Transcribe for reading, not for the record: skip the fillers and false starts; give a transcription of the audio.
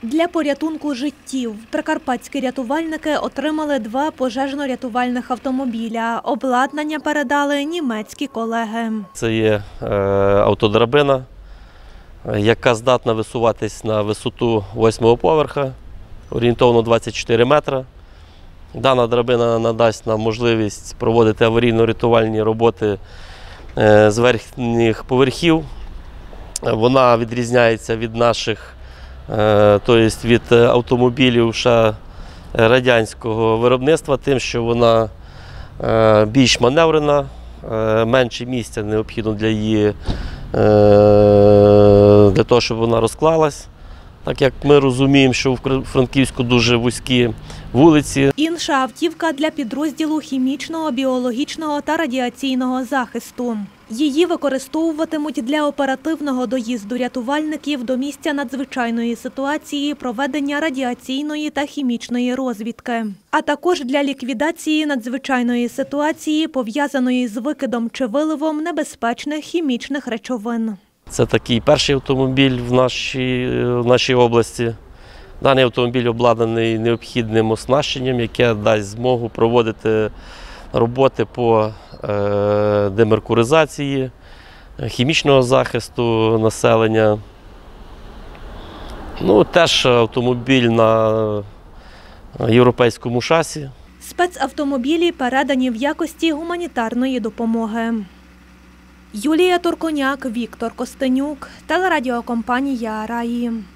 Для порятунку життів прикарпатські рятувальники отримали 2 пожежно-рятувальних автомобіля. Обладнання передали німецькі колеги. Це є автодрабина, яка здатна висуватись на висоту 8-го поверха, орієнтовно 24 метри. Дана драбина надасть нам можливість проводити аварійно-рятувальні роботи з верхніх поверхів. Вона відрізняється від наших, тобто від автомобілів ще радянського виробництва, тим, що вона більш маневрена, менше місця необхідно для того, щоб вона розклалась. Так як ми розуміємо, що в Франківську дуже вузькі вулиці. Інша автівка для підрозділу хімічного, біологічного та радіаційного захисту. Її використовуватимуть для оперативного доїзду рятувальників до місця надзвичайної ситуації, проведення радіаційної та хімічної розвідки, а також для ліквідації надзвичайної ситуації, пов'язаної з викидом чи виливом небезпечних хімічних речовин. Це такий перший автомобіль в нашій області. Даний автомобіль обладнаний необхідним оснащенням, яке дасть змогу проводити роботи по демеркуризації, хімічного захисту населення. Теж автомобіль на європейському шасі. Спецавтомобілі передані в якості гуманітарної допомоги. Юлія Турконяк, Віктор Костенюк, телерадіокомпанія «Раї».